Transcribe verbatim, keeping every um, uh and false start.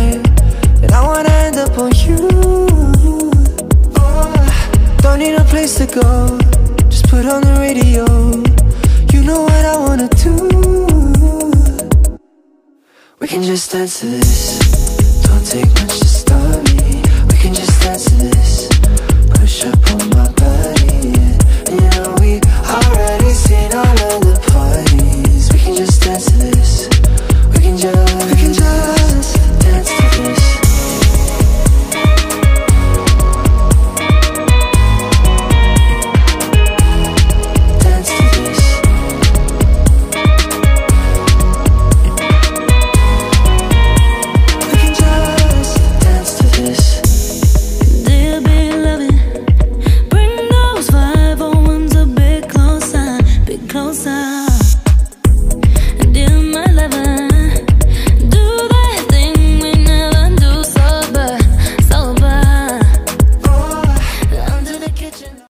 night, and I wanna end up on you. Oh, don't need a place to go, just put on the radio. You know what I wanna do. We can just dance to this. Don't take my